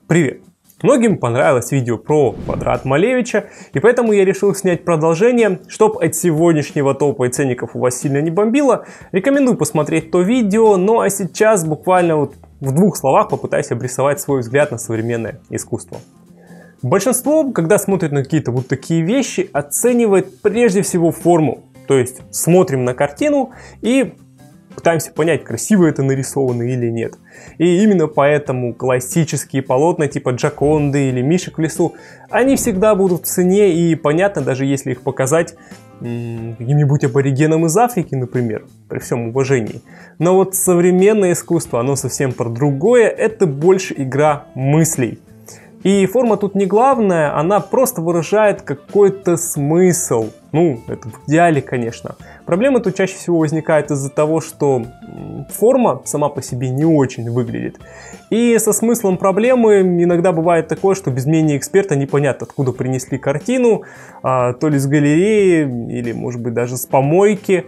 Привет! Многим понравилось видео про квадрат Малевича, и поэтому я решил снять продолжение. Чтобы от сегодняшнего топа и ценников у вас сильно не бомбило, рекомендую посмотреть то видео. Ну а сейчас буквально в двух словах попытаюсь обрисовать свой взгляд на современное искусство. Большинство, когда смотрит на какие-то вот такие вещи, оценивает прежде всего форму. То есть смотрим на картину и пытаемся понять, красиво это нарисовано или нет. И именно поэтому классические полотна типа Джоконды или Мишек в лесу, они всегда будут в цене, и понятно, даже если их показать каким-нибудь аборигенам из Африки, например, при всем уважении. Но вот современное искусство, оно совсем про другое, это больше игра мыслей. И форма тут не главная, она просто выражает какой-то смысл. Ну, это в идеале, конечно. Проблема тут чаще всего возникает из-за того, что форма сама по себе не очень выглядит. И со смыслом проблемы иногда бывает такое, что без мнения эксперта непонятно, откуда принесли картину, то ли с галереи, или, может быть, даже с помойки.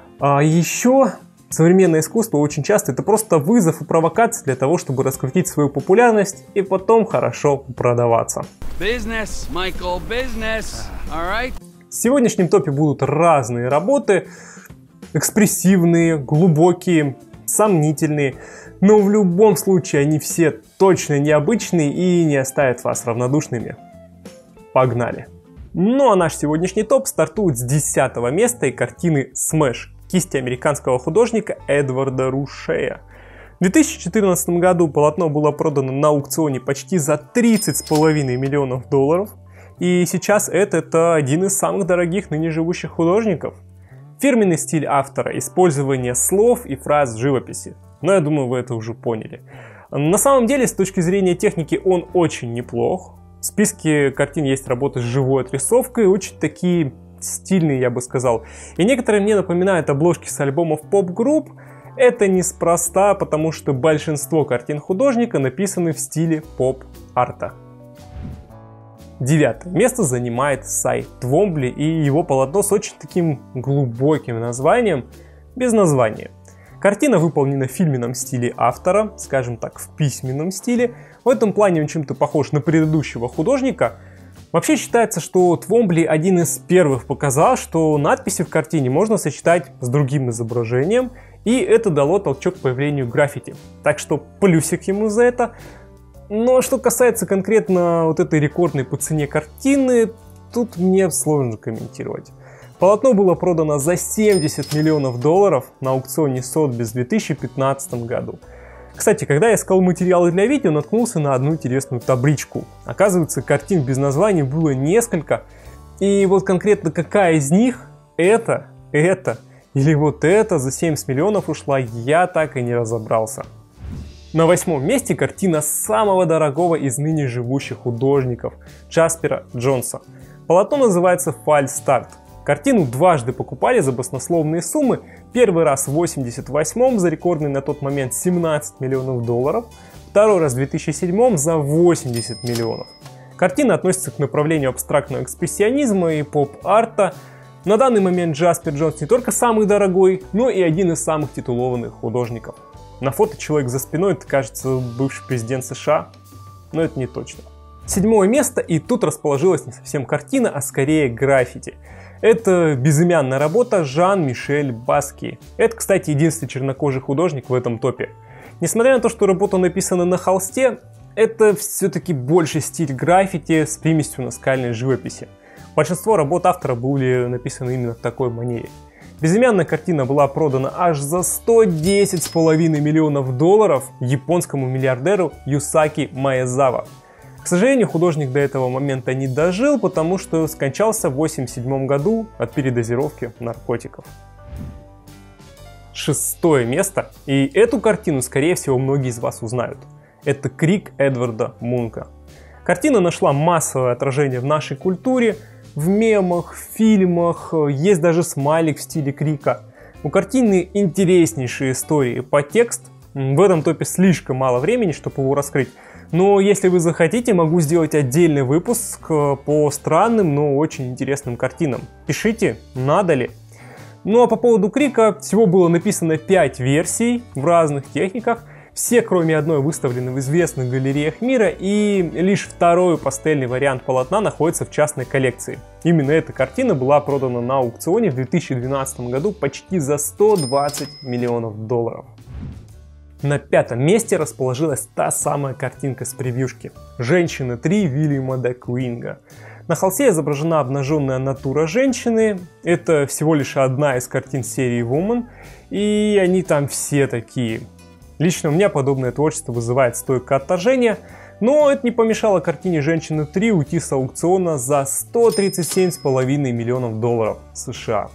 Еще современное искусство очень часто это просто вызов и провокация для того, чтобы раскрутить свою популярность и потом хорошо продаваться. Business, Michael, business. All right? В сегодняшнем топе будут разные работы, экспрессивные, глубокие, сомнительные, но в любом случае они все точно необычные и не оставят вас равнодушными. Погнали! Ну а наш сегодняшний топ стартует с 10-го места и картины Smash кисти американского художника Эдварда Рушея. В 2014 году полотно было продано на аукционе почти за $30,5 миллионов. И сейчас это один из самых дорогих ныне живущих художников. Фирменный стиль автора – использование слов и фраз в живописи. Но я думаю, вы это уже поняли. На самом деле, с точки зрения техники, он очень неплох. В списке картин есть работы с живой отрисовкой, очень такие стильные, я бы сказал. И некоторые мне напоминают обложки с альбомов поп-групп. Это неспроста, потому что большинство картин художника написаны в стиле поп-арта. 9-е место занимает Cy Твомбли и его полотно с очень таким глубоким названием, без названия. Картина выполнена в фирменном стиле автора, скажем так, в письменном стиле. В этом плане он чем-то похож на предыдущего художника. Вообще считается, что Твомбли один из первых показал, что надписи в картине можно сочетать с другим изображением, и это дало толчок к появлению граффити. Так что плюсик ему за это. Но что касается конкретно вот этой рекордной по цене картины, тут мне сложно комментировать. Полотно было продано за $70 миллионов на аукционе Sotheby's в 2015 году. Кстати, когда я искал материалы для видео, наткнулся на одну интересную табличку. Оказывается, картин без названий было несколько. И вот конкретно какая из них это или вот это за 70 миллионов ушла, я так и не разобрался. На 8-м месте картина самого дорогого из ныне живущих художников Джаспера Джонса. Полотно называется False Start. Картину дважды покупали за баснословные суммы. Первый раз в 1988 за рекордный на тот момент $17 миллионов, второй раз в 2007 за 80 миллионов. Картина относится к направлению абстрактного экспрессионизма и поп-арта. На данный момент Джаспер Джонс не только самый дорогой, но и один из самых титулованных художников. На фото человек за спиной, это, кажется, бывший президент США, но это не точно. 7-е место, и тут расположилась не совсем картина, а скорее граффити. Это безымянная работа Жан-Мишель Баски. Это, кстати, единственный чернокожий художник в этом топе. Несмотря на то, что работа написана на холсте, это все-таки больше стиль граффити с примесью наскальной живописи. Большинство работ автора были написаны именно в такой манере. Безымянная картина была продана аж за $110,5 миллионов японскому миллиардеру Юсаки Маэзава. К сожалению, художник до этого момента не дожил, потому что скончался в 1987 году от передозировки наркотиков. 6-е место, и эту картину, скорее всего, многие из вас узнают. Это «Крик» Эдварда Мунка. Картина нашла массовое отражение в нашей культуре, в мемах, в фильмах, есть даже смайлик в стиле Крика. У картины интереснейшие истории, подтекст. В этом топе слишком мало времени, чтобы его раскрыть. Но если вы захотите, могу сделать отдельный выпуск по странным, но очень интересным картинам. Пишите, надо ли. Ну а по поводу Крика, всего было написано 5 версий в разных техниках. Все, кроме одной, выставлены в известных галереях мира, и лишь второй пастельный вариант полотна находится в частной коллекции. Именно эта картина была продана на аукционе в 2012 году почти за 120 миллионов долларов. На пятом месте расположилась та самая картинка с превьюшки «Женщина 3» Вильяма де Куинга. На холсте изображена обнаженная натура женщины. Это всего лишь одна из картин серии Woman, и они там все такие. Лично у меня подобное творчество вызывает стойкое отторжение, но это не помешало картине «Женщина 3» уйти с аукциона за 137,5 миллионов долларов США.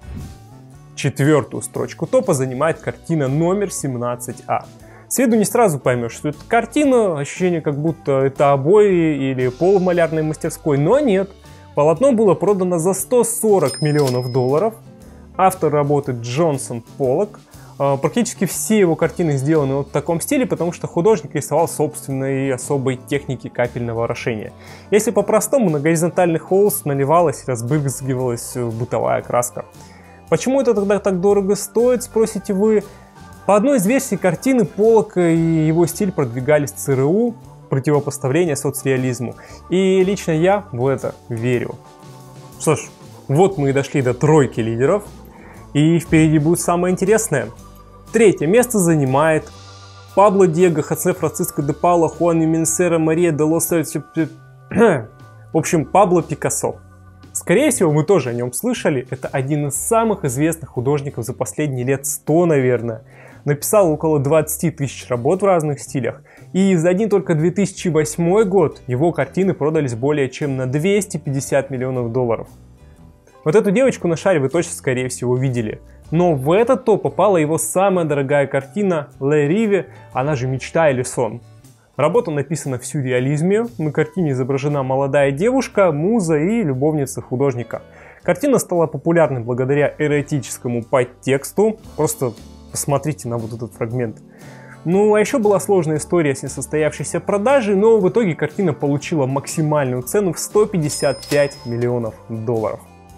Четвертую строчку топа занимает картина номер 17А. С виду не сразу поймешь, что это картина, ощущение, как будто это обои или пол в малярной мастерской, но нет. Полотно было продано за 140 миллионов долларов. Автор работы Джонсон Поллок. Практически все его картины сделаны вот в таком стиле, потому что художник рисовал собственной особой техники капельного орошения. Если по-простому, на горизонтальный холст наливалась и разбрызгивалась бытовая краска. Почему это тогда так дорого стоит, спросите вы? По одной из версий картины Поллока и его стиль продвигались в ЦРУ, противопоставление соцреализму. И лично я в это верю. Что ж, вот мы и дошли до тройки лидеров. И впереди будет самое интересное. Третье место занимает Пабло Диего, Хосе Франциско де Паула, Хуан Минсера, Мария де Лос... В общем, Пабло Пикассо. Скорее всего, вы тоже о нем слышали. Это один из самых известных художников за последние лет 100, наверное. Написал около 20 тысяч работ в разных стилях. И за один только 2008 год его картины продались более чем на 250 миллионов долларов. Вот эту девочку на шаре вы точно, скорее всего, видели. Но в этот топ попала его самая дорогая картина «Ле Риве», она же «Мечта или сон». Работа написана в сюрреализме, на картине изображена молодая девушка, муза и любовница художника. Картина стала популярной благодаря эротическому подтексту, просто посмотрите на вот этот фрагмент. Ну а еще была сложная история с несостоявшейся продажей, но в итоге картина получила максимальную цену в 155 миллионов долларов.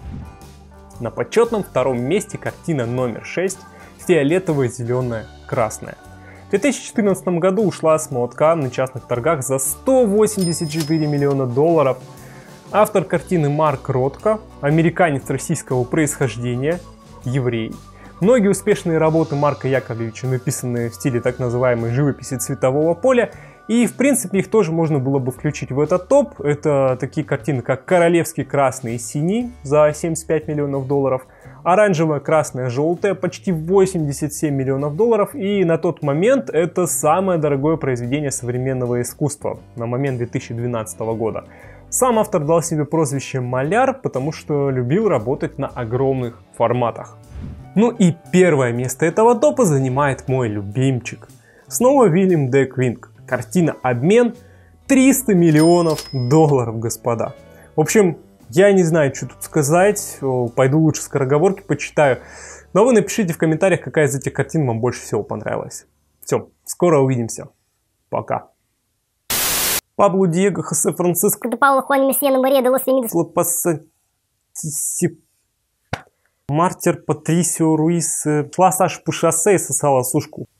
На почетном втором месте картина номер 6 «Фиолетовая, зеленая, красная». В 2014 году ушла с молотка на частных торгах за 184 миллиона долларов. Автор картины Марк Ротко, американец российского происхождения, еврей. Многие успешные работы Марка Яковлевича написаны в стиле так называемой живописи цветового поля, и в принципе их тоже можно было бы включить в этот топ. Это такие картины, как «Королевский красный и синий» за 75 миллионов долларов, «Оранжевая, красная, желтая» почти 87 миллионов долларов, и на тот момент это самое дорогое произведение современного искусства на момент 2012 года. Сам автор дал себе прозвище «Маляр», потому что любил работать на огромных форматах. Ну и первое место этого топа занимает мой любимчик. Снова Вильям де Куинг. Картина «Обмен» 300 миллионов долларов, господа. В общем, я не знаю, что тут сказать. Пойду лучше скороговорки почитаю. Но вы напишите в комментариях, какая из этих картин вам больше всего понравилась. Все, скоро увидимся. Пока. Пабло Диего, Хосе Франциско де Паула, Хуан Минсера, Мария де Лос Лимидес, Мартир Патрисио Руис шла Саша по шоссе и сосала сушку.